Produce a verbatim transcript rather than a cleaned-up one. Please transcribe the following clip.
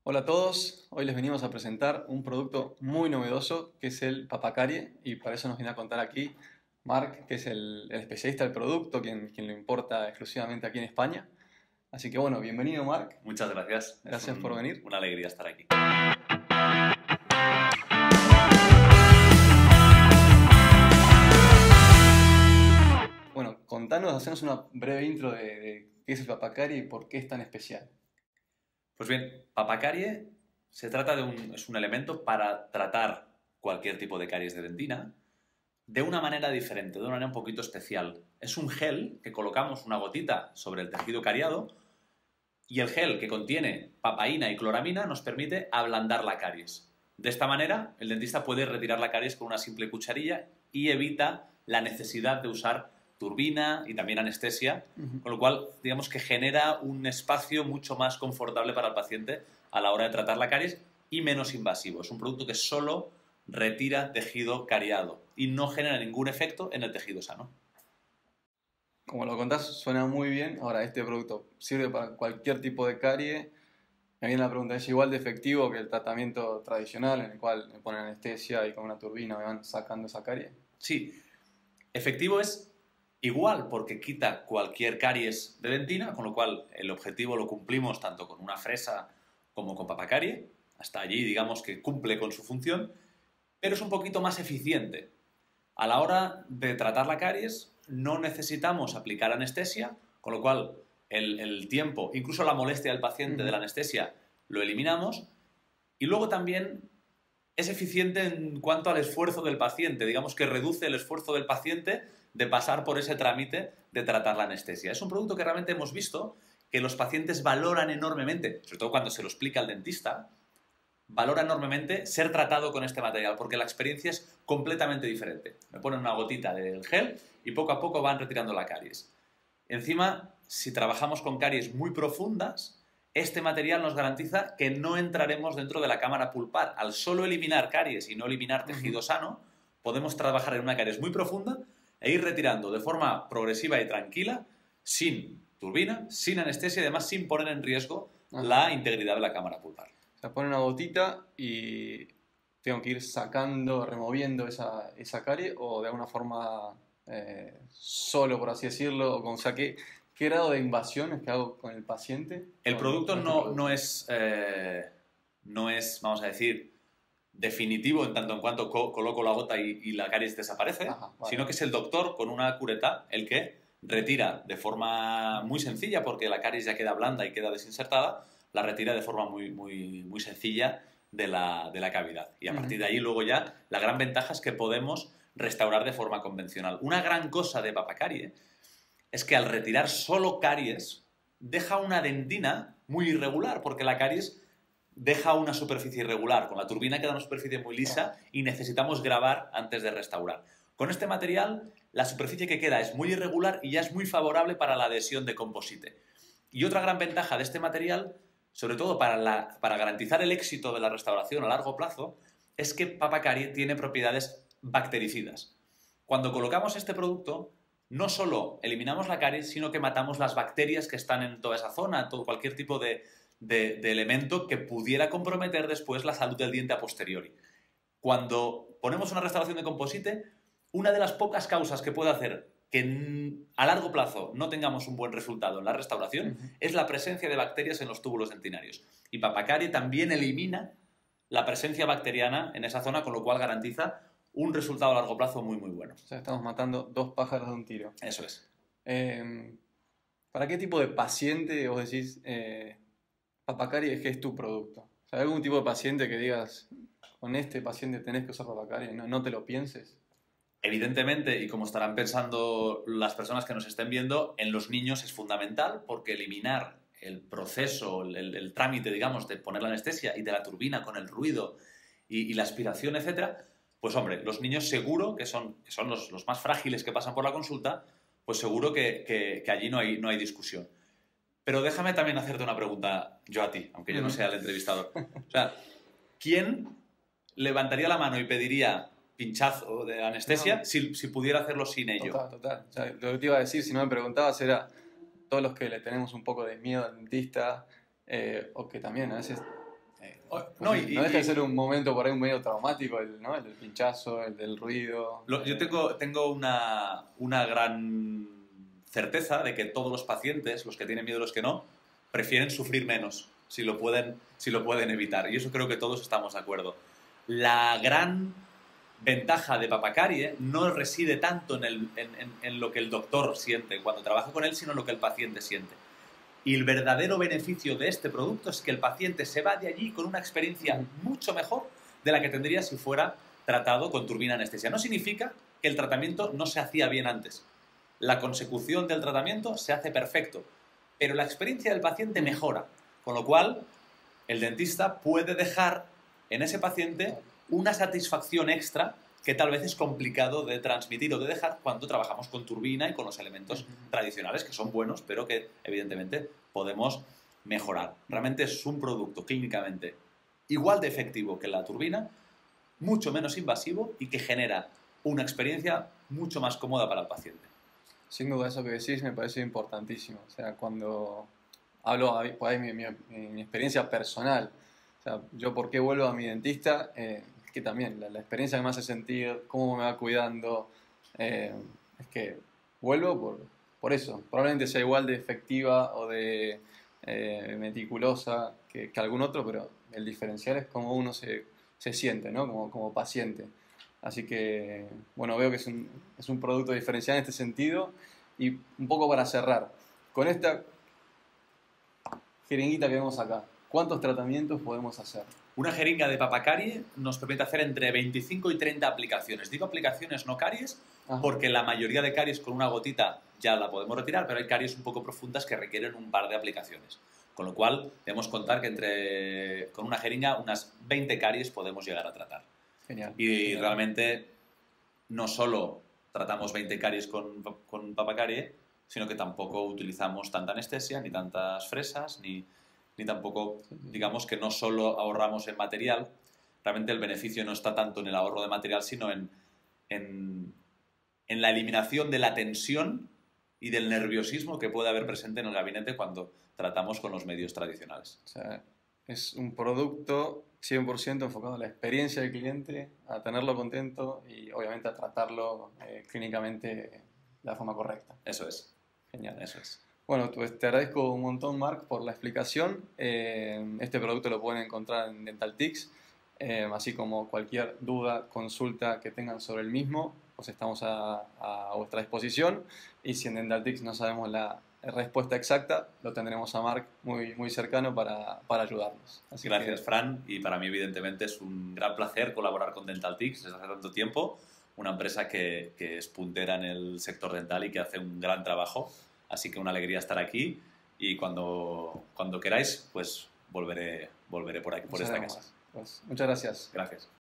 Hola a todos, hoy les venimos a presentar un producto muy novedoso que es el papacarie y para eso nos viene a contar aquí Marc, que es el, el especialista del producto, quien, quien lo importa exclusivamente aquí en España. Así que bueno, bienvenido Marc, Muchas gracias. Es gracias por un- venir. una alegría estar aquí. Bueno, contanos, hacernos una breve intro de, de qué es el papacarie y por qué es tan especial. Pues bien, papacarie se trata de un, es un elemento para tratar cualquier tipo de caries de dentina de una manera diferente, de una manera un poquito especial. Es un gel que colocamos una gotita sobre el tejido cariado y el gel que contiene papaína y cloramina nos permite ablandar la caries. De esta manera, el dentista puede retirar la caries con una simple cucharilla y evita la necesidad de usar turbina y también anestesia, Ujú. con lo cual, digamos que genera un espacio mucho más confortable para el paciente a la hora de tratar la caries y menos invasivo. Es un producto que solo retira tejido cariado y no genera ningún efecto en el tejido sano. Como lo contás, suena muy bien. Ahora, este producto sirve para cualquier tipo de carie. Me viene la pregunta, ¿es igual de efectivo que el tratamiento tradicional en el cual me ponen anestesia y con una turbina me van sacando esa carie? Sí, efectivo es igual porque quita cualquier caries de dentina, con lo cual el objetivo lo cumplimos tanto con una fresa como con papacarie. Hasta allí digamos que cumple con su función, pero es un poquito más eficiente. A la hora de tratar la caries no necesitamos aplicar anestesia, con lo cual el, el tiempo, incluso la molestia del paciente de la Ujú. anestesia, lo eliminamos. Y luego también es eficiente en cuanto al esfuerzo del paciente. Digamos que reduce el esfuerzo del paciente de pasar por ese trámite de tratar la anestesia. Es un producto que realmente hemos visto que los pacientes valoran enormemente, sobre todo cuando se lo explica al dentista, valora enormemente ser tratado con este material, porque la experiencia es completamente diferente. Me ponen una gotita del gel y poco a poco van retirando la caries. Encima, si trabajamos con caries muy profundas, este material nos garantiza que no entraremos dentro de la cámara pulpar. Al solo eliminar caries y no eliminar tejido Ujú. sano, podemos trabajar en una caries muy profunda e ir retirando de forma progresiva y tranquila, sin turbina, sin anestesia y además sin poner en riesgo Ajá. la integridad de la cámara pulpar. O sea, pone una gotita y tengo que ir sacando, removiendo esa, esa carie o de alguna forma eh, solo, por así decirlo. O, con- o sea, ¿qué, qué grado de invasión es que hago con el paciente El con, producto con este no, no, producto? es, eh, no es, vamos a decir, definitivo en tanto en cuanto co coloco la gota y, y la caries desaparece, Ajá, vale. sino que es el doctor con una cureta el que retira de forma muy sencilla, porque la caries ya queda blanda y queda desinsertada, la retira de forma muy, muy, muy sencilla de la, de la cavidad. Y a partir Ujú. de ahí luego ya la gran ventaja es que podemos restaurar de forma convencional. Una gran cosa de papacarie es que al retirar solo caries deja una dentina muy irregular, porque la caries deja una superficie irregular. Con la turbina queda una superficie muy lisa y necesitamos grabar antes de restaurar. Con este material, la superficie que queda es muy irregular y ya es muy favorable para la adhesión de composite. Y otra gran ventaja de este material, sobre todo para, la, para garantizar el éxito de la restauración a largo plazo, es que papacarie tiene propiedades bactericidas. Cuando colocamos este producto, no solo eliminamos la caries, sino que matamos las bacterias que están en toda esa zona, todo, cualquier tipo de, de, de elemento que pudiera comprometer después la salud del diente a posteriori. Cuando ponemos una restauración de composite, una de las pocas causas que puede hacer que a largo plazo no tengamos un buen resultado en la restauración Ujú. es la presencia de bacterias en los túbulos dentinarios. Y papacarie también elimina la presencia bacteriana en esa zona, con lo cual garantiza un resultado a largo plazo muy, muy bueno. O sea, estamos matando dos pájaros de un tiro. Eso es. Eh, ¿Para qué tipo de paciente vos decís eh, papacarie es que es tu producto? O sea, ¿hay algún tipo de paciente que digas, con este paciente tenés que usar papacarie, no, no te lo pienses? Evidentemente, y como estarán pensando las personas que nos estén viendo, en los niños es fundamental porque eliminar el proceso, el, el, el trámite, digamos, de poner la anestesia y de la turbina con el ruido y, y la aspiración, etcétera, pues hombre, los niños seguro que son, que son los, los más frágiles que pasan por la consulta, pues seguro que, que, que allí no hay, no hay discusión. Pero déjame también hacerte una pregunta yo a ti, aunque yo no Ujú. sea el entrevistador. O sea, ¿quién levantaría la mano y pediría pinchazo de anestesia No, si, si pudiera hacerlo sin ello? total, total. O sea, lo que te iba a decir, si no me preguntabas, era todos los que le tenemos un poco de miedo al dentista, eh, o que también a veces Eh, Oh, no, no, y- no deja de y- ser un momento por ahí un medio traumático, el, ¿no? El del pinchazo, el del ruido. Lo- yo eh, tengo, tengo una, una gran certeza de que todos los pacientes, los que tienen miedo y los que no, prefieren sufrir menos si lo pueden, si lo pueden evitar. Y eso creo que todos estamos de acuerdo. La gran ventaja de papacarie no reside tanto en, el- en- en- en lo que el doctor siente cuando trabaja con él, sino en lo que el paciente siente. Y el verdadero beneficio de este producto es que el paciente se va de allí con una experiencia mucho mejor de la que tendría si fuera tratado con turbina anestesia. No significa que el tratamiento no se hacía bien antes. La consecución del tratamiento se hace perfecto, pero la experiencia del paciente mejora, con lo cual el dentista puede dejar en ese paciente una satisfacción extra que tal vez es complicado de transmitir o de dejar cuando trabajamos con turbina y con los elementos tradicionales, que son buenos, pero que evidentemente podemos mejorar. Realmente es un producto clínicamente igual de efectivo que la turbina, mucho menos invasivo y que genera una experiencia mucho más cómoda para el paciente. Sin duda, eso que decís me parece importantísimo. O sea, cuando hablo ahí, por ahí mi, mi- mi- mi experiencia personal, o sea, yo por qué vuelvo a mi dentista, eh, es que también la, la experiencia que me hace sentir, cómo me va cuidando, eh, es que vuelvo por, por eso. Probablemente sea igual de efectiva o de eh, meticulosa que, que algún otro, pero el diferencial es cómo uno se, se siente, ¿no? Como, como paciente. Así que, bueno, veo que es un, es un producto diferencial en este sentido. Y un poco para cerrar, con esta jeringuita que vemos acá, ¿cuántos tratamientos podemos hacer? Una jeringa de papacarie nos permite hacer entre veinticinco y treinta aplicaciones. Digo aplicaciones, no caries, Ajá. porque la mayoría de caries con una gotita ya la podemos retirar, pero hay caries un poco profundas que requieren un par de aplicaciones. Con lo cual, debemos contar que entre, con una jeringa unas veinte caries podemos llegar a tratar. Genial. Y Genial. realmente no solo tratamos veinte caries con, con papacarie, sino que tampoco utilizamos tanta anestesia, ni tantas fresas, ni, ni tampoco, digamos que no solo ahorramos en material, realmente el beneficio no está tanto en el ahorro de material, sino en, en, en la eliminación de la tensión y del nerviosismo que puede haber presente en el gabinete cuando tratamos con los medios tradicionales. O sea, es un producto cien por ciento enfocado a la experiencia del cliente, a tenerlo contento y obviamente a tratarlo eh, clínicamente de la forma correcta. Eso es, Genial. eso es. Bueno, pues te agradezco un montón, Marc, por la explicación. Eh, este producto lo pueden encontrar en DentalTix, eh, así como cualquier duda, consulta que tengan sobre el mismo, pues estamos a, a vuestra disposición. Y si en DentalTix no sabemos la respuesta exacta, lo tendremos a Marc muy, muy cercano para, para ayudarnos. Así Gracias, que, Fran, y para mí evidentemente es un gran placer colaborar con DentalTix desde hace tanto tiempo, una empresa que, que es puntera en el sector dental y que hace un gran trabajo, así que una alegría estar aquí y cuando, cuando queráis, pues volveré, volveré por aquí, por nos esta vemos. casa. Pues, muchas gracias. Gracias.